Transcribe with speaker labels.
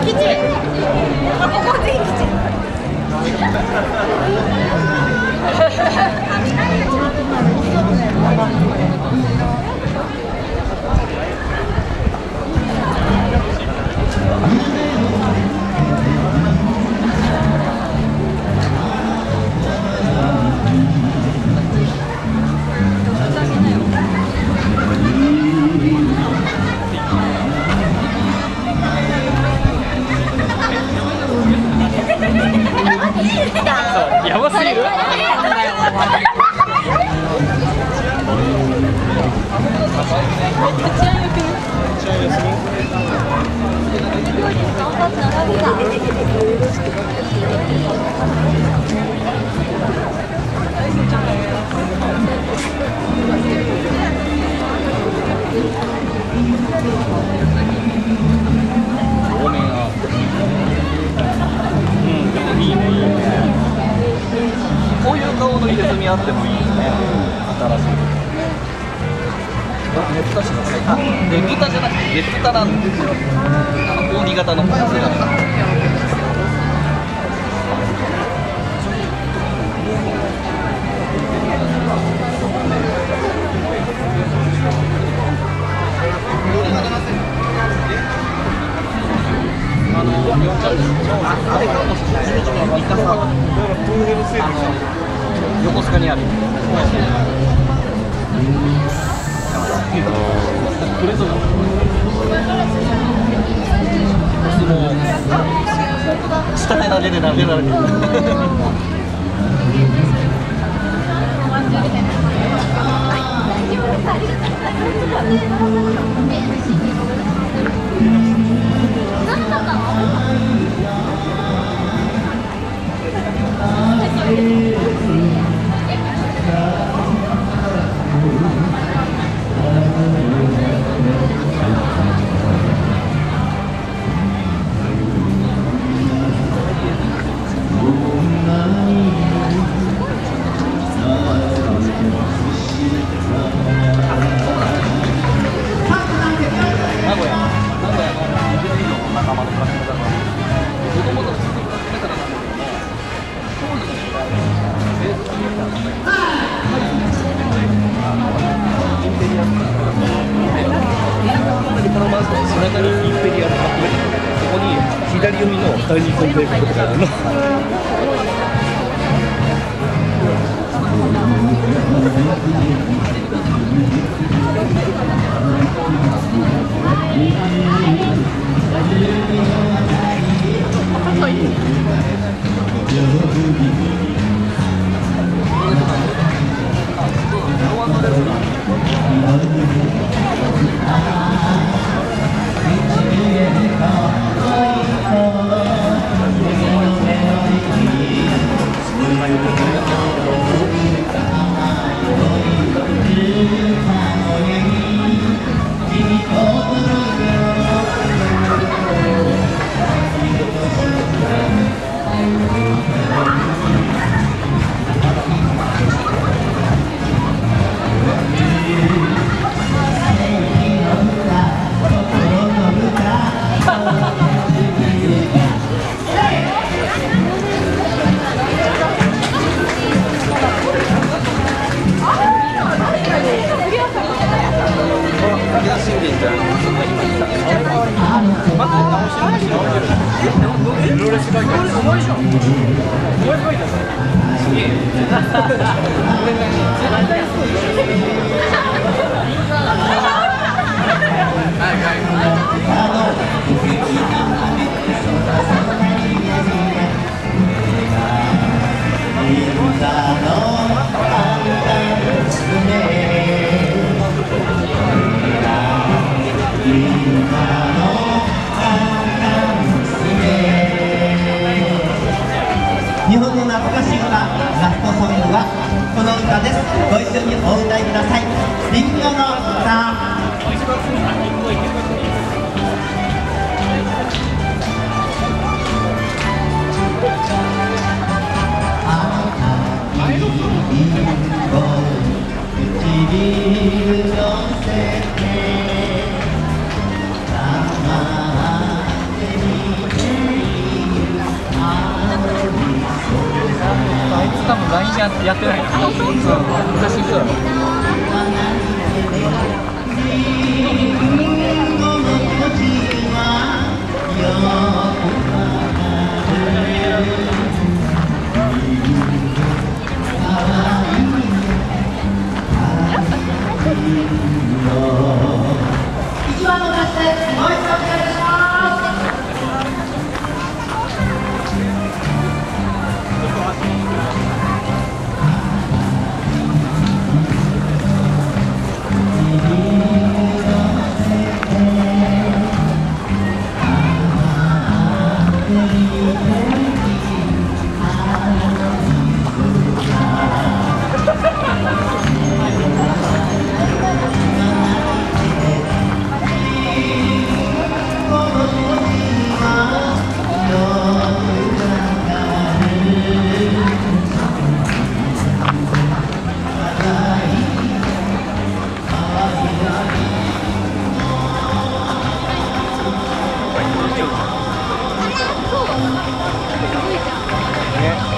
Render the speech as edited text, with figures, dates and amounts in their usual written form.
Speaker 1: 基地。あ、ここで基地。
Speaker 2: やばすぎる。
Speaker 3: こういう顔の入れ墨あってもいいですね。新しい。ねぷたしのあ、ねぶたじゃなくてねぷたなんですよ。扇形の姿。あれかもしれないです。三笠。横須賀にある。これぞ。もう下で投げて投げられてる。
Speaker 4: 左読みの第二コンベイことからの。
Speaker 5: 日本の懐かしい歌、ラストソングはこの歌です。ご一緒にお歌いください。リンゴの歌。唇のせて
Speaker 2: LINE やってないの。昔そうだろ。
Speaker 5: 一番の出してもう一度お願いします。
Speaker 2: ね。